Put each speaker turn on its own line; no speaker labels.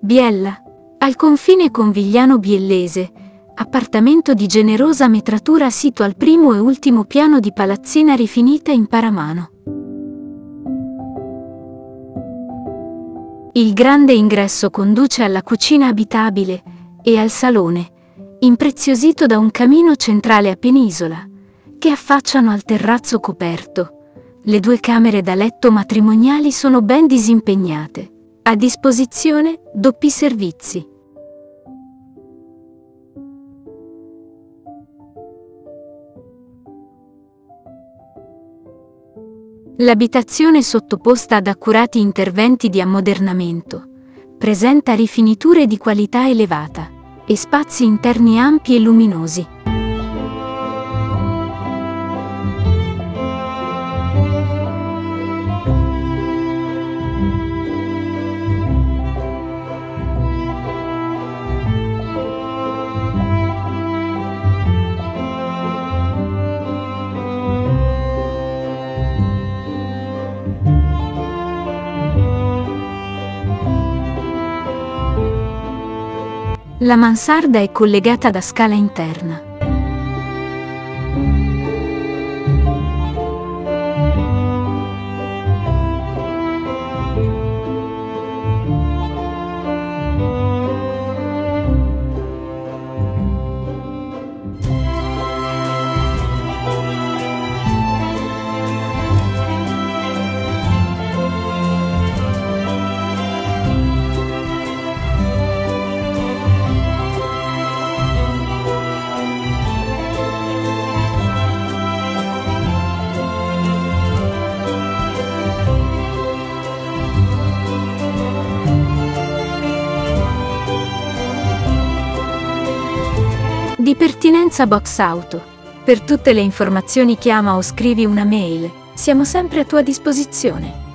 Biella, al confine con Vigliano Biellese, appartamento di generosa metratura sito al primo e ultimo piano di palazzina rifinita in paramano. Il grande ingresso conduce alla cucina abitabile e al salone, impreziosito da un camino centrale a penisola, che affacciano al terrazzo coperto. Le 2 camere da letto matrimoniali sono ben disimpegnate. A disposizione doppi servizi. L'abitazione, sottoposta ad accurati interventi di ammodernamento, presenta rifiniture di qualità elevata e spazi interni ampi e luminosi. La mansarda è collegata da scala interna. Di pertinenza Box Auto. Per tutte le informazioni chiama o scrivi una mail, siamo sempre a tua disposizione.